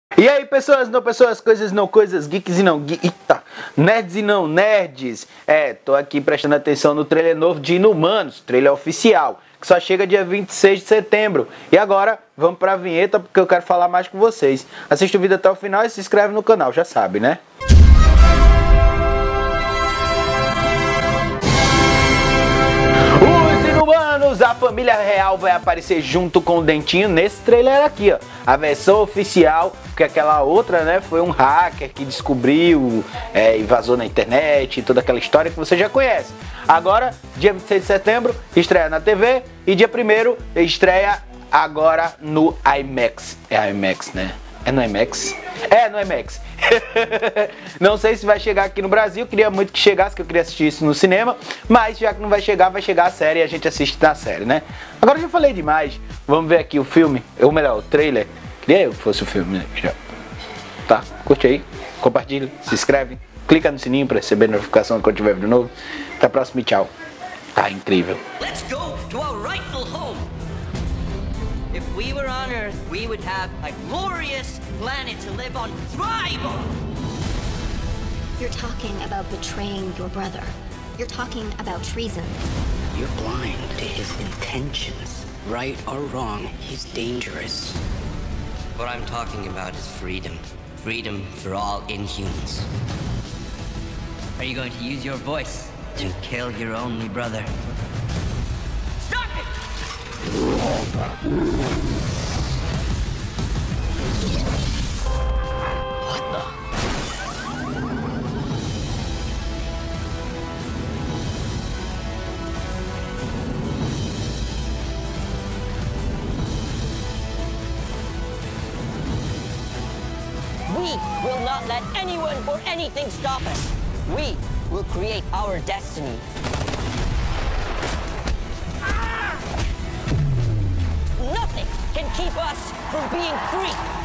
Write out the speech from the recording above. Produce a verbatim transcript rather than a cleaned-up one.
E aí, pessoas, não pessoas, coisas não coisas, geeks e não geeks, nerds e não nerds. É, tô aqui prestando atenção no trailer novo de Inumanos, trailer oficial, que só chega dia vinte e seis de setembro. E agora, vamos pra vinheta, porque eu quero falar mais com vocês. Assista o vídeo até o final e se inscreve no canal, já sabe, né? A família real vai aparecer junto com o Dentinho nesse trailer aqui, ó. A versão oficial, porque aquela outra, né, foi um hacker que descobriu é, e vazou na internet e toda aquela história que você já conhece. Agora, dia vinte e seis de setembro, estreia na T V e dia primeiro estreia agora no IMAX. É IMAX, né? É no IMAX? É, no IMAX. Não sei se vai chegar aqui no Brasil, queria muito que chegasse, que eu queria assistir isso no cinema, mas já que não vai chegar, vai chegar a série e a gente assiste na série, né? Agora eu já falei demais, vamos ver aqui o filme, ou melhor, o trailer. Queria eu que fosse o filme, né? Já. Tá, curte aí, compartilha, se inscreve, clica no sininho para receber notificação quando tiver vídeo novo. Até a próxima e tchau. Tá incrível. Let's go to our rightful home. If we were on Earth, we would have a glorious planet to live on, thrive on! You're talking about betraying your brother. You're talking about treason. You're blind to his intentions. Right or wrong, he's dangerous. What I'm talking about is freedom. Freedom for all Inhumans. Are you going to use your voice to kill your only brother? Stop it! What the? We will not let anyone or anything stop us. We will create our destiny. Nothing can keep us from being free.